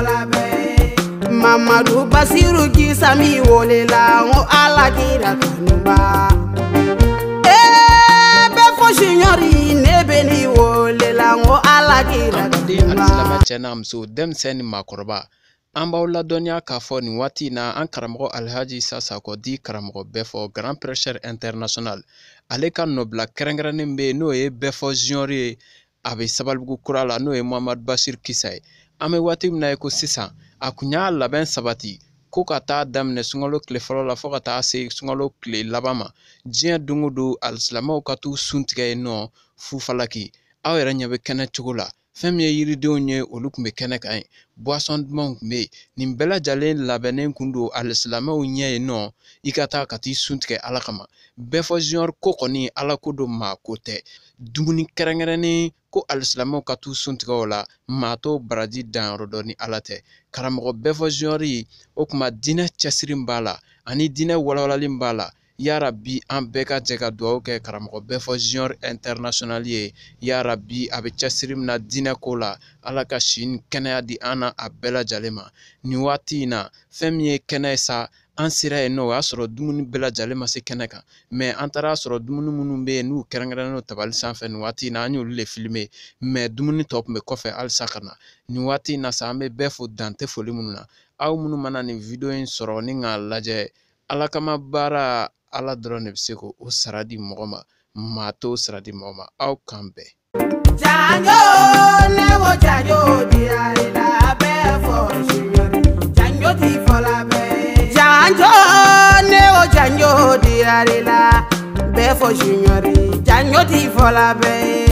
fola be Mamadou Bassirou Gisami wolela ngo ala kira kanuba befo juniori nebeni wolela ngo ala kira kanuba Chenam so dem seni makoroba Amba la donya ka fo ni wati na an karamɔgɔ Alhaji Sasako di karamɔgɔ bɛfɔ Grand Prêcheur International ale ka nobla kɛrɛnkɛrɛnnen bɛ n'o ye bɛfɔ junior ye a bɛ Sabalibugu kura la n'o ye Mohamad Bashir Kisa ye an bɛ waati min na ko sisan a kun y'a labɛn sabati ko ka taa daminɛ sunkalo tile fɔlɔ la fo ka taa se sunkalo tile laban ma diɲɛ don o don alisilamɛw ka t'u sun tigɛ yen nɔ Fufalaki aw yɛrɛ ɲɛ bɛ kɛnɛ cogo la fɛn min ye yiridenw ye olu tun bɛ kɛnɛ kan ye boisson dumanw tun bɛ yen nin bɛɛ lajɛlen labɛnnen kun don alisilamɛw ɲɛ yen nɔ i ka taa ka t'i sun tigɛ ala kama bɛfɔ junior ko kɔni ala ko don maa ko tɛ dumuni kɛrɛnkɛrɛnnen ko alisilamɛw ka t'u sun tigɛ o la maa t'o baraji danyɔrɔ dɔn ni ala tɛ karamɔgɔ bɛfɔ junior yi o tuma diinɛ cɛsiri b'a la ani diinɛ walawalali b'a la yarabi an bɛɛ ka jɛ ka dugawu kɛ karamɔgɔ bɛfɔ junior international ye yarabi a bɛ cɛsiri min na diinɛ ko la ala ka si ni kɛnɛya di an na a bɛɛ lajɛlen ma nin waati in na fɛn min ye kɛnɛ ye sa an sera yen nɔ o y'a sɔrɔ dumuni bɛɛ lajɛlen ma se kɛnɛ kan mɛ an taara sɔrɔ dumuni minnu bɛ yen n'u kɛrɛnkɛrɛnnen don tabali sanfɛ nin waati in na an y'olu de filmer mɛ dumuni tɔ tun bɛ kɔfɛ halisa ka na nin waati in na sa an bɛ bɛɛ fo dan tɛ foli minnu na aw minnu mana nin video in sɔrɔ ni k'a lajɛ ala kama baara ala dɔrɔn de bɛ se k'o sara di mɔgɔ ma maa t'o sara di mɔgɔ ma aw kan bɛɛ Janjo ne wo janjo diare la befo juniori janjo ti fola be Janjo ne wo janjo diare la befo juniori janjo ti fola be